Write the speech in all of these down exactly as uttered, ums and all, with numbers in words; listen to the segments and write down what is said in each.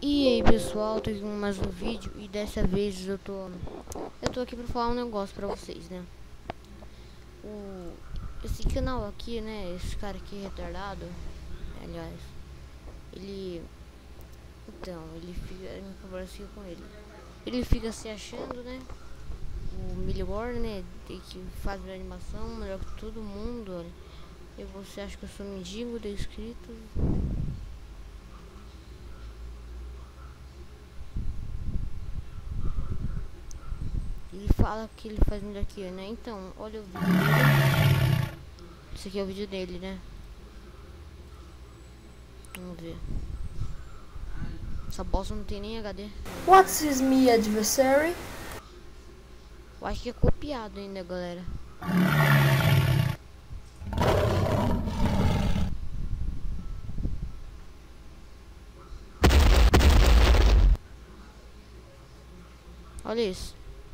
E aí pessoal, tô aqui com mais um vídeo e dessa vez eu tô Eu tô aqui pra falar um negócio pra vocês, né? O, esse canal aqui, né, esse cara aqui retardado, aliás, ele, então, ele fica, eu conversei com ele, ele fica se achando, né, o melhor, né, de que faz minha animação melhor que todo mundo, olha. E você acha que eu sou mendigo de inscritos? Ele fala que ele faz melhor que eu, né? Então, olha o vídeo dele. Esse aqui é o vídeo dele, né? Vamos ver. Essa bosta não tem nem H D. What's is me adversary? Eu acho que é copiado ainda, galera. Olha isso.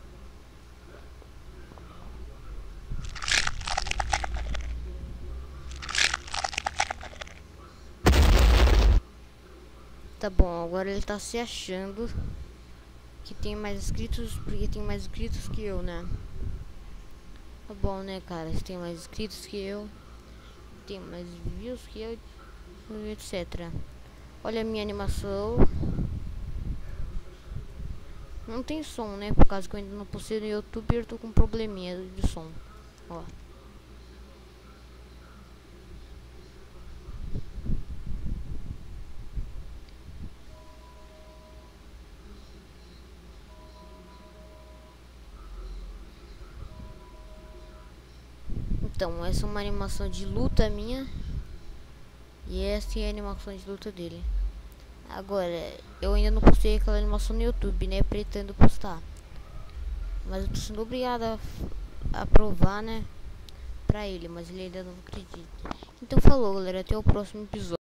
Tá bom, agora ele tá se achando que tem mais inscritos, porque tem mais inscritos que eu, né? Tá bom, né, cara? Você tem mais inscritos que eu, tem mais views que eu, etcétera. Olha a minha animação. Não tem som, né? Por causa que eu ainda não postei no YouTube e eu tô com um probleminha de som. Ó. Então, essa é uma animação de luta minha. E essa é a animação de luta dele. Agora, eu ainda não postei aquela animação no YouTube, né? Pretendo postar. Mas eu tô sendo obrigada a, a provar, né? Pra ele, mas ele ainda não acredita. Então falou, galera. Até o próximo episódio.